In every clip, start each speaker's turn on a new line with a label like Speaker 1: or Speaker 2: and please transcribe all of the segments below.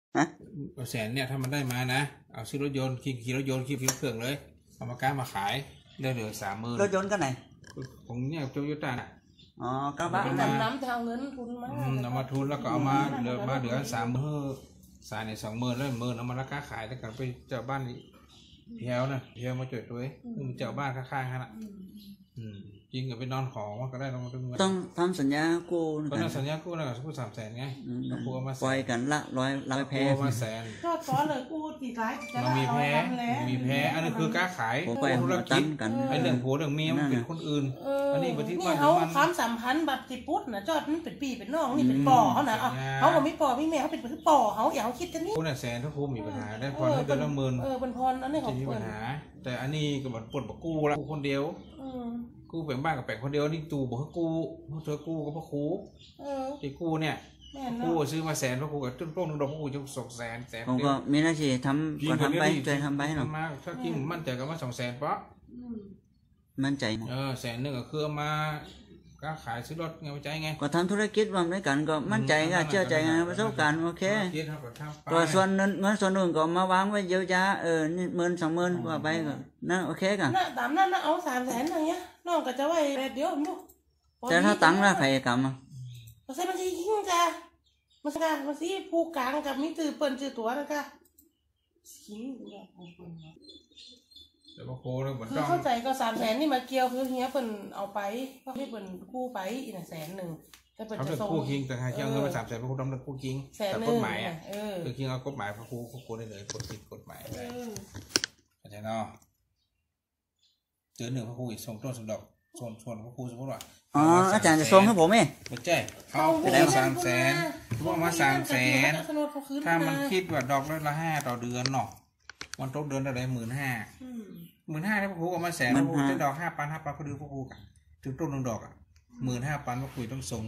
Speaker 1: ฮะ
Speaker 2: แสนเนี่ยถ้ามันได้มานะเอาซื้อรถยนต์ขี่รถยนต์ขี่เครื่องเลยเอามากล้ามาขายได้เหลือ30,000
Speaker 1: รถยนต์กันไหน
Speaker 2: ของเนี่ยโตโยต้าน่ะ
Speaker 1: กระบะ
Speaker 3: น้ำทางเงินทุนมา
Speaker 2: เอามาทุนแล้วก็เอามาเหลือ30,000สายใน20,000แล้ว10,000เอามาราคาขายแล้วกันไปเจ้าบ้านเพียวนะเพียวมาจดด้วยเจ้าบ้านข้างๆฮะน่ะจริงกับไปนอนของมันก็ได้
Speaker 1: ต้องทำสัญญากู้
Speaker 2: ตอนนั้นสัญญากู้นะกู้300,000ไงกู้มา
Speaker 1: ปล่อยกันละ100แพ้
Speaker 2: กู้มา100,000
Speaker 3: ก็ขอเลยกู้ตีร้าย
Speaker 2: มันมีแพ้อันนี้คือการขายธุรกิจไอ้เรื่องผัวเรื่องเมียมันเป็นคนอื่นอันนี้บันทึกว่า
Speaker 3: เขาความสัมพันธ์แบบติปุ๊ดนะจอดมันเป็นปีเป็นน้องนี่เป็นป่อเขานะเขาบอกไม่ป่อไม่แม่เขาเป็นป่อเขาอย่าเขาคิดจะนี่
Speaker 2: คุณแสนถ้าคุณมีปัญหาได้พรให้เดือนละ10,000
Speaker 3: เป็นพรอันนี้ของ
Speaker 2: มีปัญหาแต่อันนี้ก็แบบปวดกู้ละกู้คนเดียวกู้แบ่งบ้านกับแบ่งคนเดียวนี่ตู่บอกให้กู้เธอกู้ก็เพราะครูที่กู้เนี่ยกู้ซื้อมา100,000เพราะครูกับต้นนึงดอกครูจะ200,000
Speaker 1: ผมก็มีหน้าที่ทำก็ทำไปช่วยทำไปหน่อย
Speaker 2: ถ้าจริงมั่นใจก็มา200,000ปะ
Speaker 1: มั่นใจ
Speaker 2: 100,000ก็คือมาก็ขายซื้อรถไงใจไง
Speaker 1: ก็ทำธุรกิจร่วมด้วยกันก็มั่นใจก็เชื่อใจไงประสบการณ์โอเคก็ส่วนเงินส่วนอื่นก็มาวางไว้เยียวยานี่10,000-20,000ว่าไปก็นั่นโอเคกัน
Speaker 3: ตามนั้นนะเอา300,000อย่างเงี้ยน้องก็จะไว้แบบเดียวมั้ง
Speaker 1: แต่ถ้าตังค์ละใครกำ
Speaker 3: มันใช่มันที่ยิ่งจ้ะมันสิผู้กลางกับมิตรเปิ่นจือตัวนะจ้ะขี้เนี่ย
Speaker 2: แต่พอโค้แล้วเหมือน
Speaker 3: เข้าใจก็300,000นี่มาเกี่ยวคือเฮียเปิ่นเอาไปก็ให้เปิ่นกู้ไปอีก100,000แต่เปิ่นจะส่ง
Speaker 2: กู้คิงแต่หาเกี่ยวเงินมา300,000เพราะคุณต้องกู้คิงแต่กฎหมายอ่ะคือคิงเอากฎหมายพอกู้ได้เลยกฎหมายได้เข้าใจเนาะเดือนหนึ่งพอกู้อีกส่งต้นส่งดอกส่วนพอกู้สมมติว่า
Speaker 1: อาจารย์จะส่งให้ผมไหม
Speaker 2: ไม่ใช่เขากู้300,000พวกมา300,000ถ้ามันคิดว่าดอกละ5ต่อเดือนเนาะมันตกเดือนละได้15,000ได้พวกครูเอามา100,000พวกได้ดอก5,000เขาดูพวกครูกันถึงต้น1ดอก15,000พวกครูต้องส่ง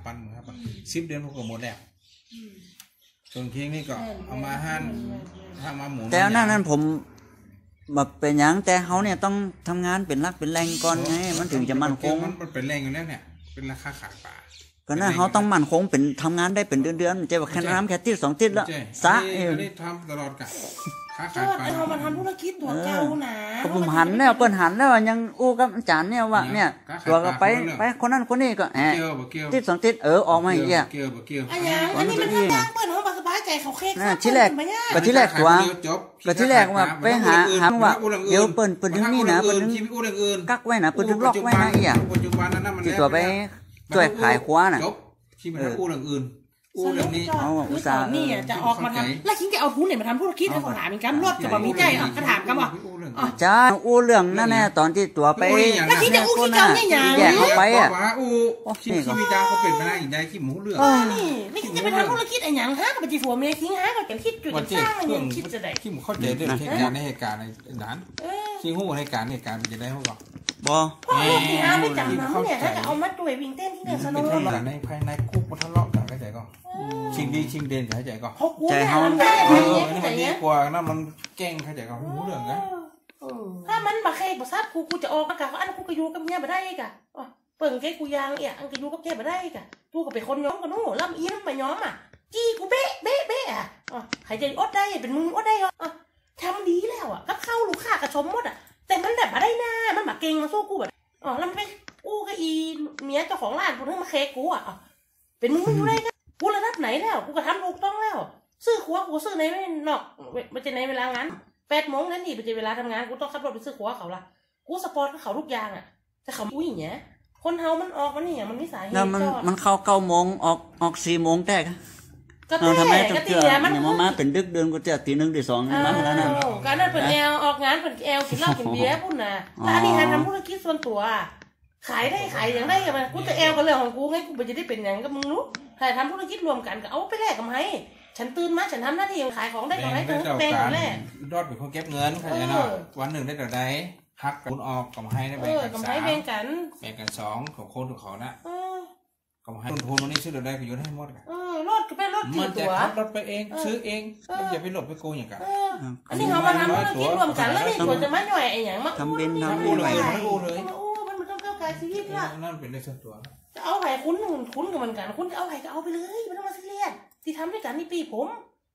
Speaker 2: 15,000 10 เดือนพวกก็หมดแล้วส่วนเคียงนี่ก็เอามาถ้ามาหมุน
Speaker 1: แต่นั่นผมแบบเป็นอย่างแต่เขาเนี่ยต้องทำงานเป็นรักเป็นแรงก่อนไงมันถึงจะมั่นคง
Speaker 2: มันเป็นแรงอยู่แล้วเนี่ยเป็นราคาขายป่า
Speaker 1: ก็น่าเขาต้องมั่นคงเป็นทำงานได้เป็นเดือนๆจะแบบแค่น้ำแค่ที่2 ทิศแล้วซะ
Speaker 2: นี่ทำตลอดกัน
Speaker 3: ค้าขายป่าเรามาทำธุรกิจตัวเจ้านะ
Speaker 1: ผมหันแล้วเปิ้นหันแล้วยังอู้กับอาจารย์เนี่ยว่าเนี่ยตัวก็ไปคนนั้นคนนี้ก็ทิศ2 ทิศออกมาอย่างเงี้ย
Speaker 3: อันนี้มันทำยากเปิ้นเขาสบายใจเขาเค้ก
Speaker 1: ที่แรกตัวก็ที่แรกว่าไปหาว่าเดี๋ยวเปิ้นถึงนี่นะเปิ้นถึงกักไว้นะเปิ้นถึงล็อกไว้นะอีอ่ะที่ตัวไปช่วยขายคว้าน่ะ
Speaker 2: ที่มันกู้เรื่องอื่นกู้เรื่องนี้
Speaker 3: อุตส่าห์นี่จะออกมาทำแล้วคิงแกเอาทุนเนี่ยมาทำธุรกิจให้คนถามมีการรถจะบอกมีใจอ่ะก็ถามกันว่า
Speaker 1: จ้าอู้เรื่องนั่นแน่ตอนที่ตัวไป
Speaker 3: แล้วคิงจะอู้ขี้เจ้าเนี่ย
Speaker 1: แยกเข้าไปอ่ะ
Speaker 2: ที่มีดาวเขาเป็นมาได้อีกได้ขี้หมูเรื่อง
Speaker 3: นี่คิงจะไปทำธุรกิจไอ้หยังฮะกับปฏิฟัวเมียคิงฮะกับคิดจุดสร้างอะไรคิดจะได้
Speaker 2: ขี้หมูเข้าใจเรื่องเหตุการณ์ในเหตุการณ์ในนั้นขี้หู้เหตุการณ์มันจะได้เขาก่อน
Speaker 1: บ่
Speaker 3: พ่อที่ห้าไม่จำน้ำเนี่ยถ้าจะเอามาตัววิ่งเต้นที่เนี่ยสนุก
Speaker 2: ในภายในคุกมันทะเลาะกันเข้าใจก็ชิงดีชิงเด่นเข้าใจก็
Speaker 3: ใจเขา
Speaker 2: มันดีกว่านั่นมันเก่งเข้าใจก็หูเรื่องนะ
Speaker 3: ถ้ามันบาเคบาซับกูจะออกกับอันกูก็อยู่กับเมียมาได้กะเปิ่งแกกูยางอันก็อยู่กับแกมาได้กะกูก็เป็นคนย้อมกันโน่ลำเอี้ยมมาย้อมจี้กูเบ๊ะใครจะอดได้เป็นมึงอดได้ทำดีแล้วกับข้าวลูกค้ากระชมหมดแต่มันแบบมาได้หน้ามันมาเก่งมาสู้กูแบบแล้วมันไปกู้กับอีเมียเจ้าของร้านคนนึงมาเค้กกูเป็นมึงอยู่ได้กันกูระดับไหนแล้วกูก็ทำถูกต้องแล้วซื้อขวกูซื้อในไม่นอกมันจะในเวลางาน8 โมงนั่นนี่มันจะเวลาทำงานกูต้องขับรถไปซื้อขวเขาละกูสปอร์ตเขาทุกอย่างแต่เขาอุ้ยอย่างเงี้ยคนเฮามันออกมันนี่มันไม่สาย
Speaker 1: แล้วมันเข้า9 โมงออก4 โมงแต่ทำไมต้องเจออย่างมาเป็นดึกเดือนก็จะตี 1 ตี 2มาแล้วนะ
Speaker 3: การนั้นเป็นแอลออกงานเป็นแอลกินเหล้ากินเบียร์พุ่นนะแต่อันนี้ทำธุรกิจส่วนตัวขายได้ขายอย่างได้กันกูจะแอลกับเรื่องของกูไงกูจะได้เป็นอย่างกับมึงรู้ถ้าทำธุรกิจรวมกันก็เอาไปแลกกับให้ฉันตื่นมาฉันทำหน้าที่ขายของได้กับให้ถึงแบ่งกันแลก
Speaker 2: รอดเป็นคนเก็บเงินเข้าใจเนาะวันหนึ่งได้แต่ใดหักคุณออกกับให้ได้แบ่งกัน3แบ่งกัน2ของคนของเขานะกับให้ทุนวันนี้ซื้อได้ก็โยนให้หมดกัน
Speaker 3: รถก็เป็นรถ
Speaker 2: มันจะขับรถไปเองซื้อเองมันอย่าไปหลบไปโกงอย่างกัน
Speaker 3: อันนี้เขามาทำธุรกิจรวมกันแล้วนี่ควรจะมาหน่อยไอ้อย่างมา
Speaker 1: ทำเป็น
Speaker 3: หน่อยมันต้องเข้าใจชีวิตละ
Speaker 2: นั่นเป็นเรื่องส่วนตัว
Speaker 3: จะเอาไผ่คุ้นกับมันกันคุณจะเอาไผ่ก็เอาไปเลยไม่ต้องมาซีเรียสที่ทำด้วยกันนี่ปีผม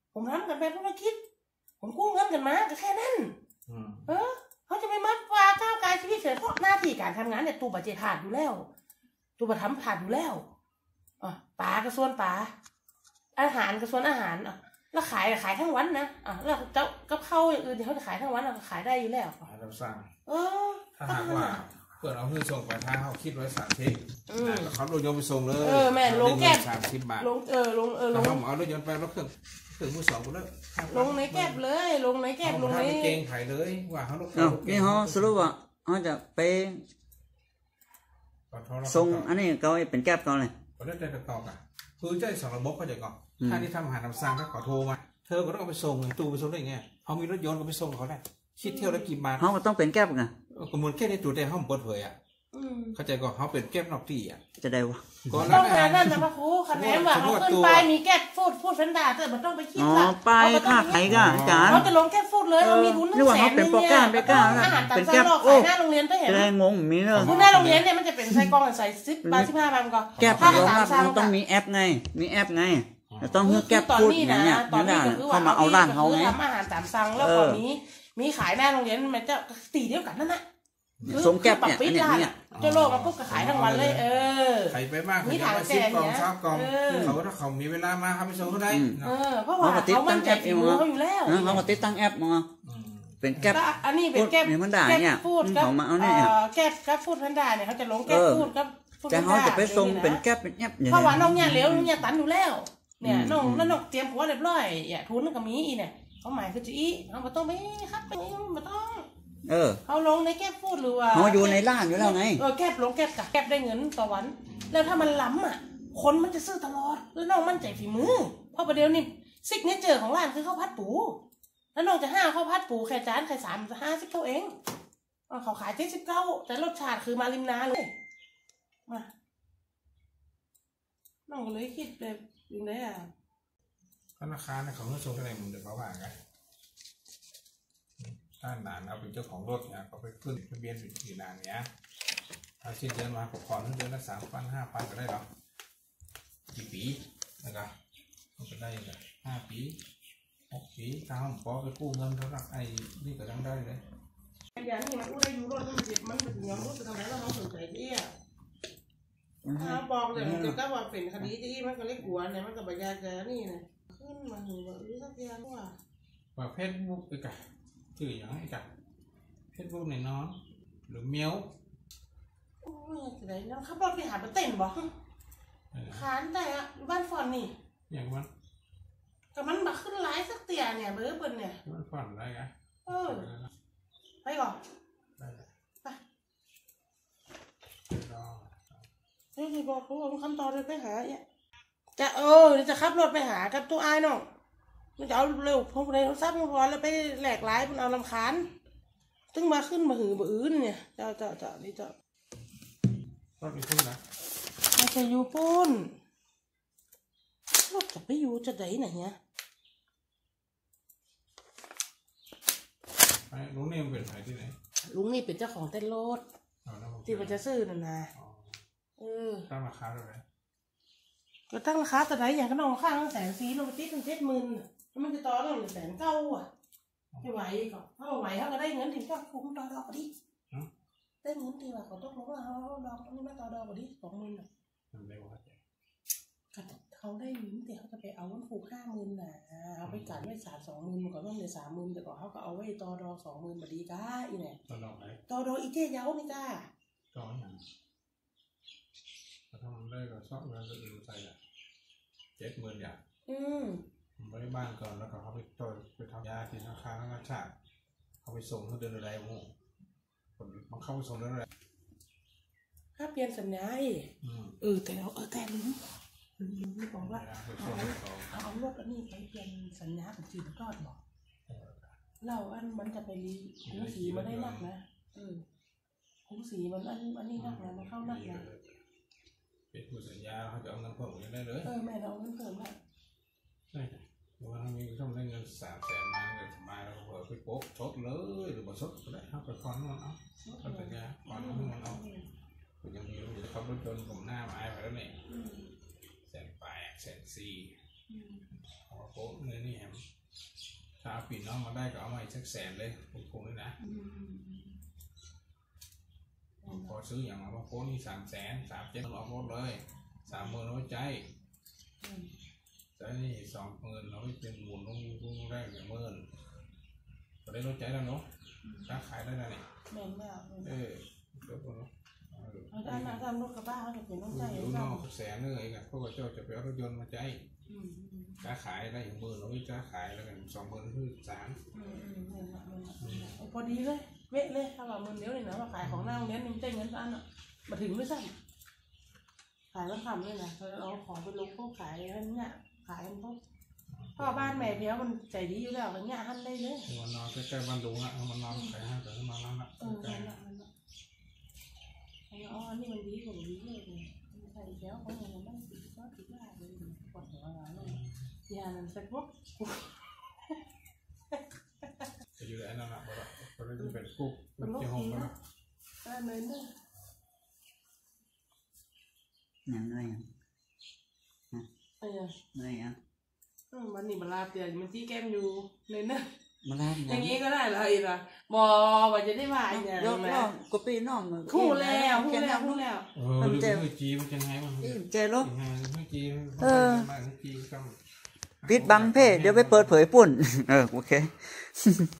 Speaker 3: ผมทำกันแบบธุรกิจผมกู้เงินกันมาก็แค่นั้นเขาจะไม่มาว่าก้าวไกลชีวิตเฉยเพราะหน้าที่การทำงานเนี่ยตูบาเจผ่านอยู่แล้วตูบาทำผ่านอยู่แล้วป่ากระส่วนป่าอาหารกระส่วนอาหารแล้วขายทั้งวันนะแล้วเจ้ากับข้าวอย่างอื่นเขาจะขายทั้งวันเราขายได้อยู่แล้ว
Speaker 2: ขายรับสั่งถ้าหากว่าเปิดเอาเงินส่งไปทางเขาคิดไว้30เขาลงยนต์ไปส่งเลย
Speaker 3: แม่ลงแก๊บ
Speaker 2: 30 บาท
Speaker 3: ลง
Speaker 2: เอารถยนต์ไปแล้วเครื่องมือสองกูเลย
Speaker 3: ลงในแก๊บเลยลงในแก๊บลงใน
Speaker 2: เก่งไผ่เลยว่าเขา
Speaker 1: นี่เขาสรุปว่าเขาจะไปส่งอันนี้เขาเป็นแก๊บเขาเลย
Speaker 2: เขาได้ใจตอบคือใจสองระบบเขาจะก่อนถ้านี่ทำอาหารนำสั่งก็ขอโทรมาเธอก็ต้องเอาไปส่งตู้ไปส่งได้ไงเขามีรถยนต์ก็ไปส่งเขาได้คิดเที่ยวแล้วกี่บาท
Speaker 1: เขาต้องเป็นแก๊บไง
Speaker 2: ก็เหมือนแค่ในตัวแต่เขาเปิดเผยเข้าใจก็เขาเป็นแก๊บนอกที่
Speaker 1: จะได้วะ
Speaker 3: ต้องการนั่นนะพระครูคะแนนว่าเขาขึ้นไปมีแก๊บฟูดเฟนดาแต่มันต้องไปคิด
Speaker 1: ว่าไปค่าไข่ก็อาจารย์
Speaker 3: เขาจะลงแก๊บฟูดเลยเขามีทุน
Speaker 1: นึกว่าเขาเป็นโปรแกรมไปก้าว
Speaker 3: เป็นแก๊บโอ้หน้าโรงเรียนไปเห็น
Speaker 1: จะได้งงมีเลย
Speaker 3: หน้าโรงเรียนเนี่ยมันจะเป็นใส่กล่องใส่10 บาท 15 บาทก็
Speaker 1: แก๊บมันต้องมีแอปไงมีแอปไงต้องเลือกแก๊บฟูดอย่างเงี้ยตอนนี้เขามาเอาร้านเขาไง
Speaker 3: ทำอาหารตามสั่งแล้วก็มีขายหน้าโรงเรียนมันจะตีเดียวกันนั่นแหละ
Speaker 1: ส่งแก๊บเนี่ย
Speaker 3: เจ้าโลกมาปุ๊บก็ขายทั้งวันเลย
Speaker 2: ขายไปมากมีถังแก๊สกล่องซับกล่องเขาถ้าเขามีเวลามาเขาไปส่งเขาได้
Speaker 3: เพราะว่าเขามันใจฝีมือเขาอยู่แล้ว
Speaker 1: เขาก็ติดตั้งแอปมาเป็นแก๊บ
Speaker 3: อันนี้เป็นแก๊บ
Speaker 1: มันด่าเนี่ย
Speaker 3: เขามาเอาเนี่ยแก๊บฟูดพันดาเนี่ยเขาจะลงแก๊บฟูดกับ
Speaker 1: แต่เขาจะไปส่งเป็นแก๊บเป็นแอป
Speaker 3: เพราะว่าน้องเนี่ยเหลวน้องเนี่ยตันอยู่แล้วเนี่ยน้องเตรียมหัวเรียบร้อยอย่าทุนก็มีอีเนี่ยเขาหมายคือจะอีเขาไม่ต้องไปครับไปไม่ต้องเขาลงในแก๊บฟูดหรือว่า
Speaker 1: เขาอยู่ในร้านอยู่แล้วไง
Speaker 3: แก๊บลงแก๊บได้เงินต่อวันแล้วถ้ามันล้ำคนมันจะซื้อตลอดแล้วน้องมั่นใจฝีมือเพราะประเดี๋ยวนี้ซิกเนเจอร์ของร้านคือข้าวผัดปูแล้วน้องจะข้าวผัดปูแค่จานแค่50เองเขาขาย79แต่รสชาติคือมาริมนาเลยมาน้องก็เลยคิดแบบอย่างไร
Speaker 2: ธนาคารเนี่ยเขาเงินส่งอะไรมึงเดี๋ยวเขาว่าไงถ้านานเอาเป็นเจ้าของรถเนี่ยเขาไปขึ้นทะเบียนอยู่นานเนี้ยเอาชิ้นเดือนมาปกครองเดือนละ3,000 5,000ก็ได้หรอกี่ปีนะครับมันก็ได้เลย5 ปี6 ปีถ้าห้องปอไปกู้เงินเท่านั้นไอ้นี่ก็ยังได้เลย
Speaker 3: อย่างนี้มันกู้ได้อยู่รถมันเป็นย้อนรถไปทำไมเราสนใจที่เขาบอกเลยมันก็ว่าเป็นคดีที่มันก็เล็กหัวเนี่ยมันก็บรรยายแกนี่นะขึ้นมาหนูแบบนี้สักอย่างว่า
Speaker 2: เพจบุ๊กอีกอะชื่ออย่างไรกันเพจบุ๊กในน้องหรือเมียว
Speaker 3: โอ้ยอะไรแล้วขับรถไปหาเต้นบอกขานแต่อะบ้านฟอนนี่
Speaker 2: อย่างมัน
Speaker 3: แต่มันมาขึ้นไลฟ์สักเตี่ยเนี่ยเบอร์เบิ้ลเนี่ย
Speaker 2: มันฟอนอะไรกัน
Speaker 3: ไปก่อนไปนี่บอกเขาว่าขั้นตอนเลยไปหาเนี่ยจะจะขับรถไปหากับตัวไอ้น้องมันจะเอาเร็วพอในโทรศัพท์มันพอแล้วไปแหลกไลฟ์มันเอาลำคาญตึ้งมาขึ้นมาหือบื้นเนี่ยเจ้านี่เจ้
Speaker 2: ารถไปพุ่นนะ
Speaker 3: ไม่ใช่อยู่ปุ่นรถจะไปอยู่จะไหนไหนเนี่ย
Speaker 2: ลุงนี่มันเป็นใครที่ไหน
Speaker 3: ลุงนี่เป็นเจ้าของเต้นรถที่มันจะซื้อนั่นนะ
Speaker 2: ตั้งราคาเท่าไหร่
Speaker 3: ก็ตั้งราคาแต่ไหนอย่างก็น้องข้าง140,000ลงไปติด70,000มันจะต่อต้อง190,000อ่ะไม่ไหวก็ถ้าไหวเขาก็ได้เงินถึงก็คุ้มต่อดอกก็ดีได้เงินทีว่าเขาต้องรู้ว่าเขาดอกนี่มาต่อดอกก็ดี20,000อ่ะเขาได้เงินแต่เขาจะไปเอามันผูก50,000น่ะเอาไปกัดไว้20,000มันก็ต้องเลย30,000แต่ก่อนเขาก็เอาไว้ต่อดอก20,000มาดีก้าอีเนี่ย
Speaker 2: ต่อดอกไหน
Speaker 3: ต่อดอกอีเจ๊ยาวนี่ก้า
Speaker 2: ต่ออย่างถ้ามันได้ก็ชอบเงินอื่นใส่ละ70,000อย่างไปบ้านก่อนแล้วก็เขาไปทำยาที่ธนาคารธนาชาติเขาไปส่งเดือนอะไรโม่มันเข้าไปส่งเดือนอะไร
Speaker 3: ถ้าเปลี่ยนสัญญาแต่เราแต่ลืมบอกว่าเอารถอันนี้ไปเปลี่ยนสัญญาเป็นจีนก้อนบอกเราอันมันจะไปคุ้งสีมันได้นักนะคุ้งสีมันอันนี้นักนะมันเข้านักนะ
Speaker 2: เป็นผู้สัญญาเขาจะเอาเงินเพิ่มได้เลย
Speaker 3: แม่เราเงินเพิ่มได้
Speaker 2: ใช่ว่ามีต้องได้เงิน300,000มาเงินสบายแล้วก็ไปโป๊ะชดเลยหรือบ่ชดก็ได้เขาไปคอนมันเอาเขาสัญญาคอนมันเอาก็ยังมีอยู่เขารถยนต์ผมหน้าไม้ไปแล้วเนี่ย180,000 140,000 โค้ดนี่แฮมถ้าปีน้องมาได้ก็เอามาอีกสักแสนเลยคงเลยนะพอซื้ออย่างมาโค้ดนี่300,000 3,700เอาหมดเลย30,000น้อยใจนี่20,000เราไม่เป็นหมุนลงได้1,000,000ก็ได้ลดใจแล้วเนาะค้าขายได้แล้วนี่
Speaker 3: แม่นแล้ว
Speaker 2: เดี๋ยวเนาะ
Speaker 3: เอาได้มาทำรถกระบะเขาจะเป็นต้องใจ
Speaker 2: ดูนอกแสนเลยกันพวกเจ้าจะไปเอารถยนต์มาใจค้าขายได้1,000เราไม่ค้าขายแล้วกัน20,000คือ
Speaker 3: 3พอดีเลยเวะเลยถ้าว่า10,000เดียวนี่นะมาขายของหน้าโรงเรียนนี่ได้เงินอันอ่ะมาถึงไม่ซ้ำขายแล้วทำเลยนะเราของไปลงพวกขายอะไรเนี่ยขายพวกพ่อบ้านแม่เพียวมันใจดีอยู่แล้วอย่างเงี้ยหันได้เลย
Speaker 2: มันนอนใกล้ๆบ้านดุงอ่ะมันนอนขายห้างแต่มาแล้วนะ
Speaker 3: ใกล้อ๋อนี่มันดีกว่าดีเลยใส่เพียวเขาอย่างนั้นติดก็ติดได้เลยปวดหัวเลยยามันสักพวก
Speaker 2: จะอยู่ได้นานๆเพราะเราจะเป็นคุกเป็นเจ้าห้องกันนะ
Speaker 3: ได้เลยเนี่ย
Speaker 1: ยังไงไง
Speaker 3: มันนี่มาลาเตียมันที่แก้มอยู่เลยนะ
Speaker 1: มาลา
Speaker 3: อย่างนี้ก็ได้เหรออีกอ่ะบอว่าจะได้ว่าอย่าง
Speaker 1: ยกน้องก็ปีน้อง
Speaker 3: คู่แล้ว
Speaker 2: มันเจ็บจีมันจะไงมัน
Speaker 1: เจ็บลูก
Speaker 2: จี
Speaker 1: ปิดบังเพ่เดี๋ยวไปเปิดเผยปุ่นโอเค